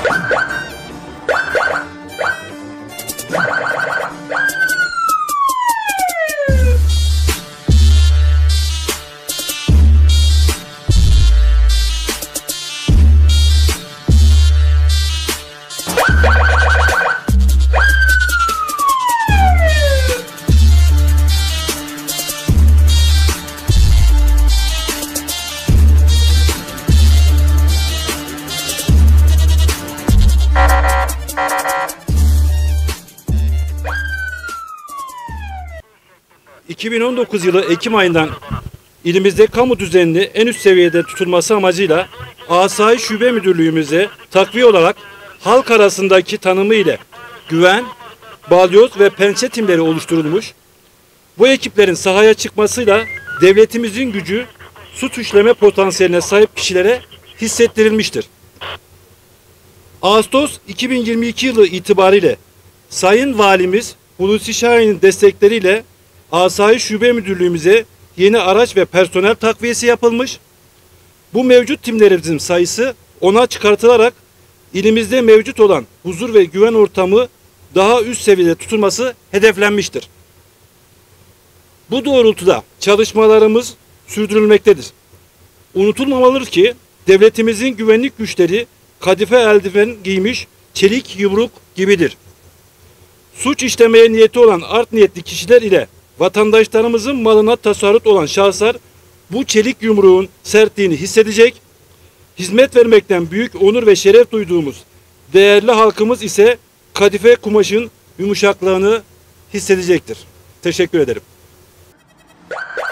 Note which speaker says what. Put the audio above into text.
Speaker 1: ...2019 yılı Ekim ayından ilimizde kamu düzenini en üst seviyede tutulması amacıyla Asayiş Şube Müdürlüğümüze takviye olarak halk arasındaki tanımı ile güven, balyoz ve pençe timleri oluşturulmuş. Bu ekiplerin sahaya çıkmasıyla devletimizin gücü suç işleme potansiyeline sahip kişilere hissettirilmiştir. Ağustos 2022 yılı itibariyle Sayın Valimiz Hulusi Şahin'in destekleriyle Asayiş Şube Müdürlüğümüze yeni araç ve personel takviyesi yapılmış. Bu mevcut timlerimizin sayısı 10'a çıkartılarak ilimizde mevcut olan huzur ve güven ortamı daha üst seviyede tutulması hedeflenmiştir. Bu doğrultuda çalışmalarımız sürdürülmektedir. Unutulmamalıdır ki devletimizin güvenlik güçleri kadife eldiven giymiş çelik yumruk gibidir. Suç işlemeye niyeti olan art niyetli kişiler ile vatandaşlarımızın malına tasarrut olan şahıslar bu çelik yumruğun sertliğini hissedecek, hizmet vermekten büyük onur ve şeref duyduğumuz değerli halkımız ise kadife kumaşın yumuşaklığını hissedecektir. Teşekkür ederim.